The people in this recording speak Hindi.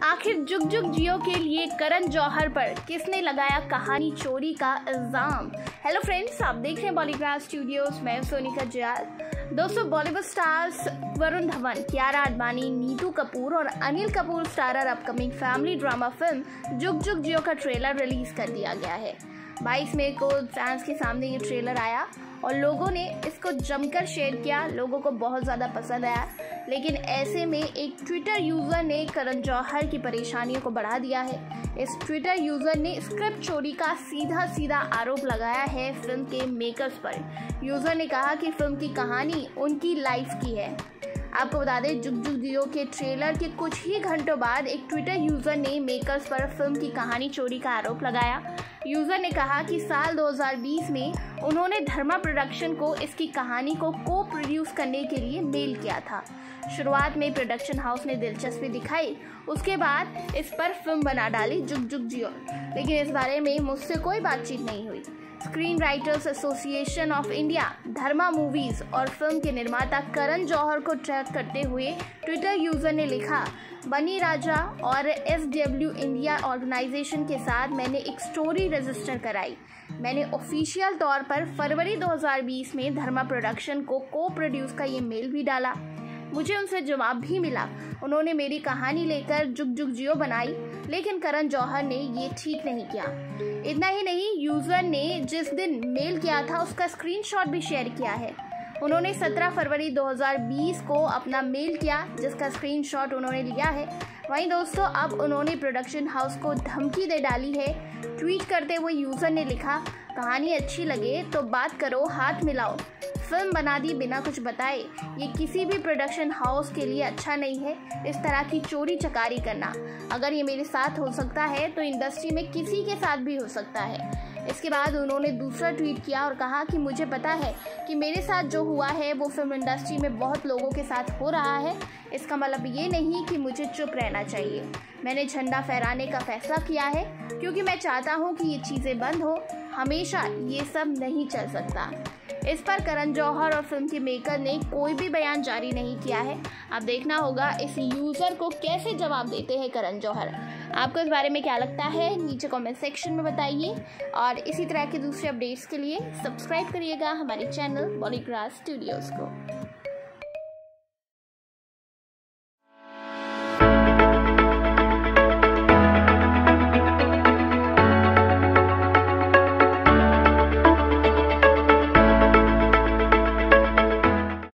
आखिर जुग जुग जियो के लिए करण जौहर पर किसने लगाया कहानी चोरी का इल्जाम। हेलो फ्रेंड्स, आप देख रहे हैं बॉलीग्राफ स्टूडियोज। मैं सोनिका जयाल। दोस्तों, बॉलीवुड स्टार्स वरुण धवन, कियारा आडवाणी, नीतू कपूर और Anil Kapoor starrer upcoming family drama film Jug Jugg जियो का ट्रेलर रिलीज कर दिया गया है। 22 मई को फैंस के सामने ये ट्रेलर आया और लोगों ने इसको जमकर शेयर किया। लोगों को बहुत ज़्यादा पसंद आया, लेकिन ऐसे में एक ट्विटर यूज़र ने करण जौहर की परेशानियों को बढ़ा दिया है। इस ट्विटर यूज़र ने स्क्रिप्ट चोरी का सीधा आरोप लगाया है फिल्म के मेकर्स पर। यूज़र ने कहा कि फिल्म की कहानी उनकी लाइफ की है। आपको बता दें, जुग जुग जियो के ट्रेलर के कुछ ही घंटों बाद एक ट्विटर यूज़र ने मेकर्स पर फिल्म की कहानी चोरी का आरोप लगाया। यूज़र ने कहा कि साल 2020 में उन्होंने धर्मा प्रोडक्शन को इसकी कहानी को प्रोड्यूस करने के लिए मेल किया था। शुरुआत में प्रोडक्शन हाउस ने दिलचस्पी दिखाई, उसके बाद इस पर फिल्म बना डाली जुग जुग जियो, लेकिन इस बारे में मुझसे कोई बातचीत नहीं हुई। Screen Writers Association of India, Dharma Movies और फिल्म के निर्माता करण जौहर को ट्रैक करते हुए ट्विटर यूज़र ने लिखा, बनी राजा और SW इंडिया ऑर्गेनाइजेशन के साथ मैंने एक स्टोरी रजिस्टर कराई। मैंने ऑफिशियल तौर पर फरवरी 2020 में धर्मा प्रोडक्शन को प्रोड्यूस का ये मेल भी डाला। मुझे उनसे जवाब भी मिला। उन्होंने मेरी कहानी लेकर जुग जुग जियो बनाई, लेकिन करण जौहर ने ये ठीक नहीं किया। इतना ही नहीं, यूज़र ने जिस दिन मेल किया था उसका स्क्रीनशॉट भी शेयर किया है। उन्होंने 17 फरवरी 2020 को अपना मेल किया, जिसका स्क्रीनशॉट उन्होंने लिया है। वहीं दोस्तों, अब उन्होंने प्रोडक्शन हाउस को धमकी दे डाली है। ट्वीट करते हुए यूज़र ने लिखा, कहानी अच्छी लगे तो बात करो, हाथ मिलाओ। फिल्म बना दी बिना कुछ बताए, ये किसी भी प्रोडक्शन हाउस के लिए अच्छा नहीं है। इस तरह की चोरी चकारी करना, अगर ये मेरे साथ हो सकता है तो इंडस्ट्री में किसी के साथ भी हो सकता है। इसके बाद उन्होंने दूसरा ट्वीट किया और कहा कि मुझे पता है कि मेरे साथ जो हुआ है वो फिल्म इंडस्ट्री में बहुत लोगों के साथ हो रहा है। इसका मतलब ये नहीं कि मुझे चुप रहना चाहिए। मैंने झंडा फहराने का फैसला किया है क्योंकि मैं चाहता हूँ कि ये चीज़ें बंद हो। हमेशा ये सब नहीं चल सकता। इस पर करण जौहर और फिल्म के मेकर ने कोई भी बयान जारी नहीं किया है। अब देखना होगा इस यूज़र को कैसे जवाब देते हैं करण जौहर। आपको इस बारे में क्या लगता है, नीचे कमेंट सेक्शन में बताइए। और इसी तरह के दूसरे अपडेट्स के लिए सब्सक्राइब करिएगा हमारे चैनल बॉलीग्राफ स्टूडियोज़ को।